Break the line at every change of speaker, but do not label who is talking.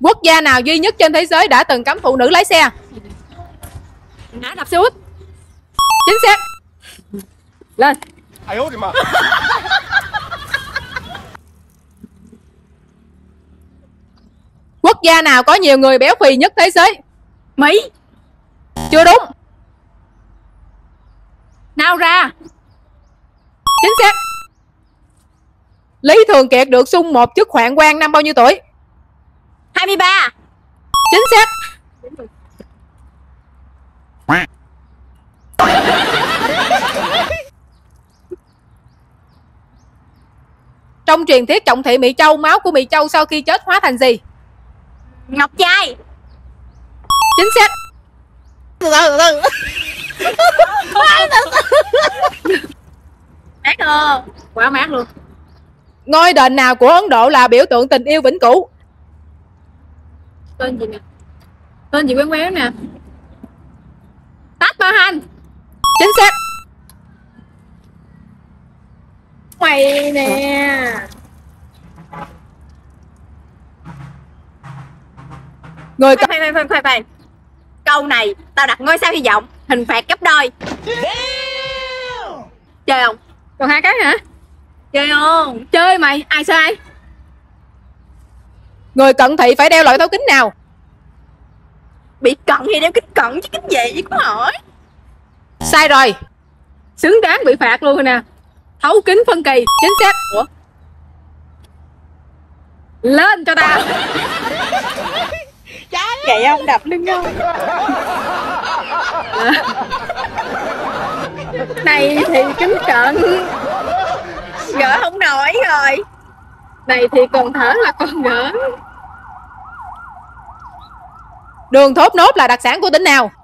Quốc gia nào duy nhất trên thế giới đã từng cấm phụ nữ lái xe?
Ả Rập Xê Út.
Chính xác. Lên. Quốc gia nào có nhiều người béo phì nhất thế giới?
Mỹ.
Chưa đúng.
Nào ra.
Chính xác. Lý Thường Kiệt được xung một chức hoạn quan năm bao nhiêu tuổi?
23.
Chính xác. Trong truyền thuyết Trọng Thị Mỹ Châu, máu của Mỹ Châu sau khi chết hóa thành gì?
Ngọc trai.
Chính xác.
Mát không? Quá mát luôn.
Ngôi đền nào của Ấn Độ là biểu tượng tình yêu vĩnh cửu?
Tên gì nè? Tên gì quen quen nè. Taj Mahal.
Chính xác.
Mày nè.
Người
Khoan. Câu này tao đặt ngôi sao hy vọng, hình phạt gấp đôi. Chơi không? Còn 2 cái hả? Chơi không? Chơi mày, ai sai?
Người cận thị phải đeo loại thấu kính nào?
Bị cận thì đeo kính cận chứ kính gì cũng hỏi.
Sai rồi.
Xứng đáng bị phạt luôn rồi nè. Thấu kính phân kỳ.
Chính xác.
Ủa? Lên cho tao. Vậy không? Đập lưng không? Này thì kính cận gỡ không nổi rồi. Này thì còn thở là còn gỡ.
Đường thốt nốt là đặc sản của tỉnh nào?